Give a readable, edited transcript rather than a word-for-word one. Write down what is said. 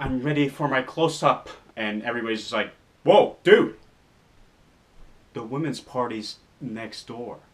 I'm ready for my close-up. And everybody's just like, whoa, dude! The women's party's next door.